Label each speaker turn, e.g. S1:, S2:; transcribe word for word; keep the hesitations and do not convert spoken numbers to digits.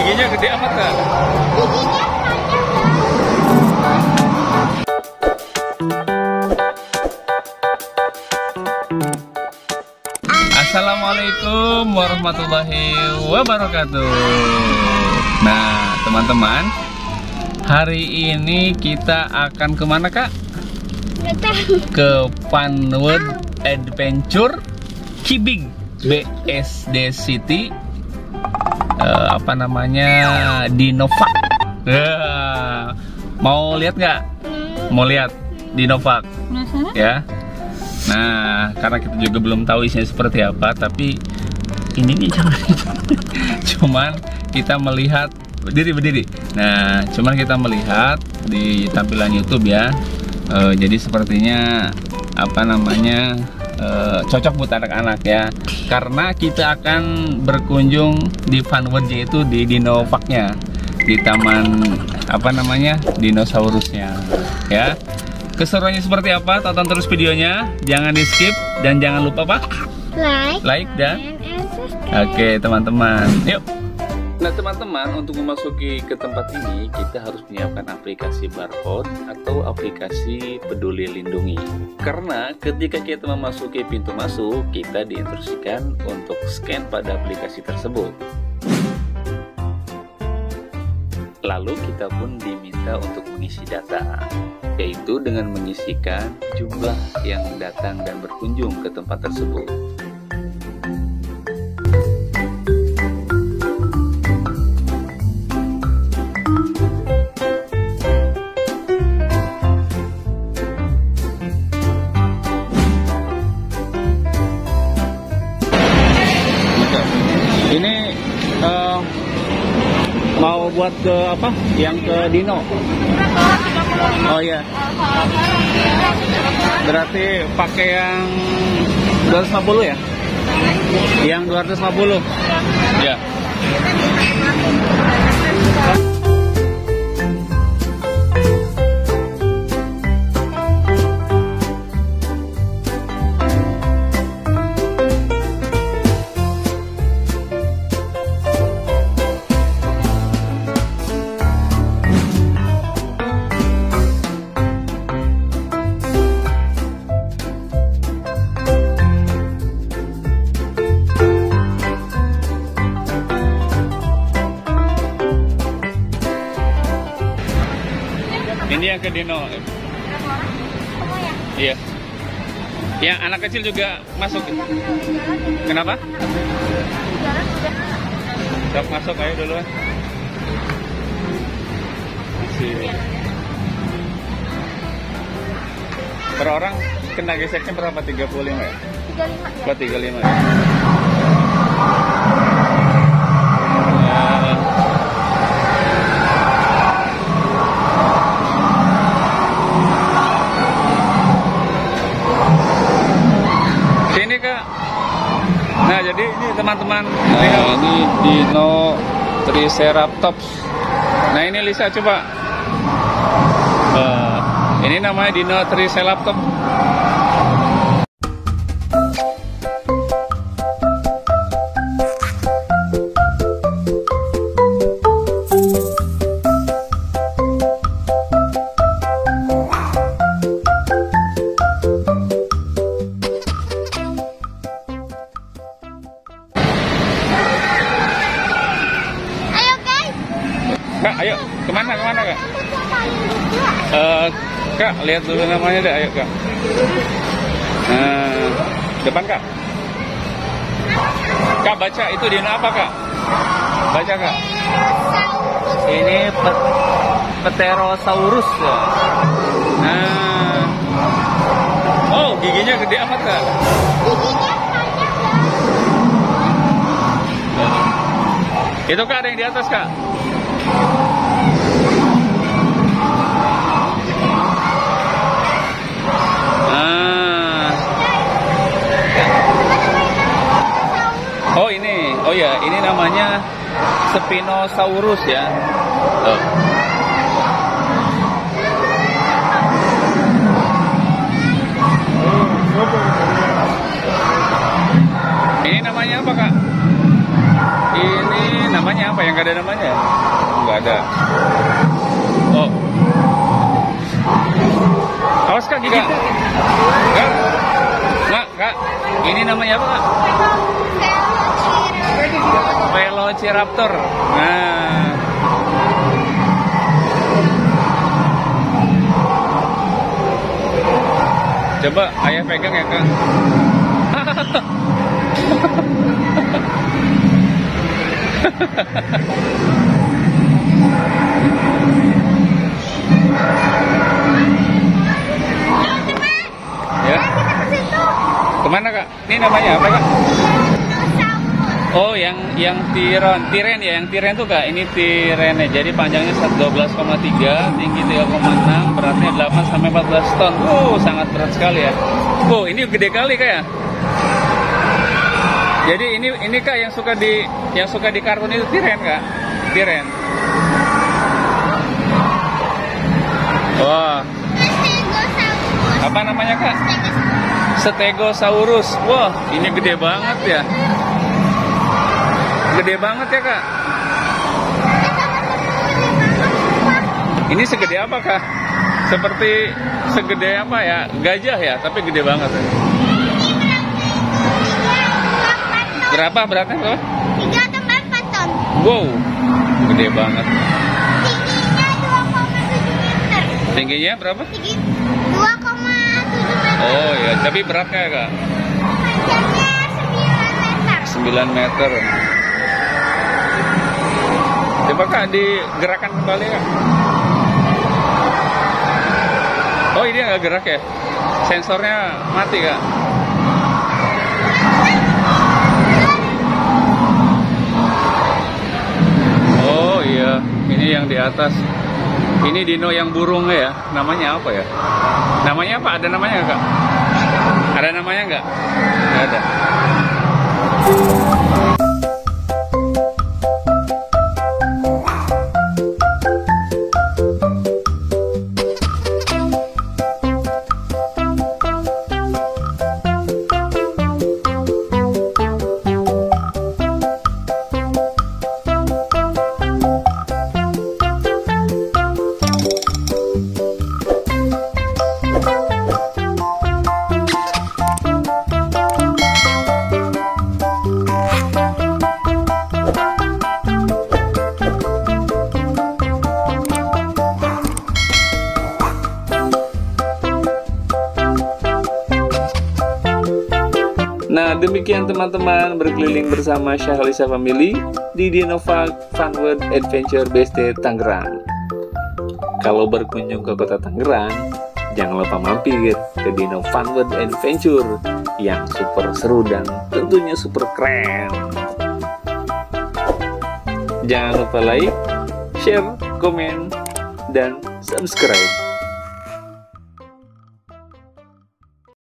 S1: giginya gede amat Kak.
S2: Giginya
S1: Assalamualaikum warahmatullahi wabarakatuh. Nah teman-teman, hari ini kita akan kemana Kak? Ke Funwood Adventure Kibing B S D City, uh, apa namanya, Dinopark. Uh, mau lihat nggak? Mau lihat Dinopark? Ya. Nah, karena kita juga belum tahu isinya seperti apa, tapi ini nih cuman kita melihat berdiri berdiri. Nah, cuman kita melihat di tampilan YouTube ya. Uh, jadi sepertinya apa namanya uh, cocok buat anak-anak ya. Karena kita akan berkunjung di Funwood-nya itu di Dinopark-nya, di taman apa namanya dinosaurusnya ya. Keseruannya seperti apa? Tonton terus videonya, jangan di skip dan jangan lupa apa?
S2: like,
S1: like dan oke teman-teman, yuk. Nah teman-teman, untuk memasuki ke tempat ini kita harus menyiapkan aplikasi barcode atau aplikasi Peduli Lindungi. Karena ketika kita memasuki pintu masuk, kita diinstruksikan untuk scan pada aplikasi tersebut. Lalu kita pun diminta untuk mengisi data, yaitu dengan mengisikan jumlah yang datang dan berkunjung ke tempat tersebut. Ini uh, mau buat ke apa? Yang ke Dino. Oh iya. Berarti pakai yang dua ratus lima puluh ya? Yang dua ratus lima puluh. Ya. Ini yang ke Dino. Iya. Yang anak kecil juga masuk. Kenapa? Sok masuk ayo duluan. Per orang kena geseknya berapa? tiga puluh lima ya? tiga puluh lima. Buat tiga puluh lima ya? Nah jadi ini teman-teman, nah, ini Dino Triceratops. Nah ini Lisa coba, uh, ini namanya Dino Triceratops. Kak, ayo kemana kemana Kak? Uh, Kak, lihat dulu namanya deh, ayo Kak. Nah, depan Kak. Kak baca itu dino apa Kak? Baca Kak. Ini pet Pterosaurus ya. Nah, oh giginya gede amat Kak.
S2: Giginya banyak.
S1: Itu Kak ada yang di atas Kak. Ah. Oh ini, oh ya, ini namanya Spinosaurus ya. Oh. Ini namanya apa Kak? Ini namanya namanya apa? Yang nggak ada namanya? Nggak ada. Oh. Awas kak, gigit. Kak, Kak, Kak, ini namanya apa kak? Velociraptor. Nah. Coba ayah pegang ya kak. Ya. Kemana kak? Ini namanya apa kak? Oh, yang yang tiron, tiren ya, yang tiren tuh kak. Ini tirennya. Jadi panjangnya seratus dua belas koma tiga, tinggi tiga koma enam, beratnya delapan sampai empat belas ton. Uh, sangat berat sekali ya. Oh, ini gede kali kak ya. Jadi ini ini kak yang suka di yang suka di kartun itu tiren kak, tiren. Wah. Apa namanya kak? Stegosaurus. Wah, ini gede banget ya. Gede banget ya kak. Ini segede apa kak? Seperti segede apa ya? Gajah ya, tapi gede banget ya. Berapa beratnya berapa?
S2: tiga sampai empat ton.
S1: Wow, gede banget.
S2: Tingginya dua koma tujuh meter.
S1: Tingginya berapa?
S2: Tinggi dua koma tujuh meter.
S1: Oh ya, tapi beratnya kak?
S2: Panjangnya sembilan meter.
S1: sembilan meter. Coba kak digerakkan kembali kak. Oh, ini nggak gerak ya? Sensornya mati kak? Oh iya, ini yang di atas. Ini dino yang burungnya ya. Namanya apa ya? Namanya apa? Ada namanya nggak kak? Ada namanya nggak? Nggak ada. Nah, demikian teman-teman berkeliling bersama Syahlisa Family di Dinopark Fun World Adventure B S D Tangerang. Kalau berkunjung ke kota Tangerang, jangan lupa mampir ke Dino Fun World Adventure yang super seru dan tentunya super keren. Jangan lupa like, share, komen, dan subscribe.